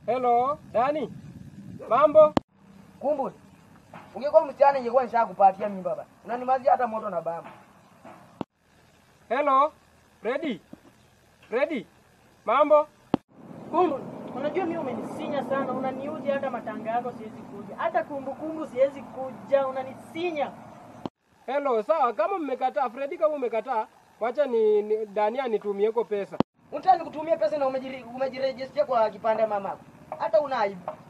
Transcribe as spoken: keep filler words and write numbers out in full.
Hello, Dani. Mambo? Kumbu. Ungekuwa msichana ingekuwa nishakupatia mimi baba. Unanimazia hata moto na bamba. Hello, Freddy. Freddy. Mambo? Kumbu, unajua mimi umenisinya sana, unaniuzi hata matanga yako siwezi kuja. Hata kumbukumbu siwezi kuja, unanisinya. Hello, sawa kama mmekataa, Freddy kama umekataa, wacha ni, ni Dani anitumieko pesa. Unataka nikutumie pesa na umejirejestia kwa kipande mamako. Hata una aibu.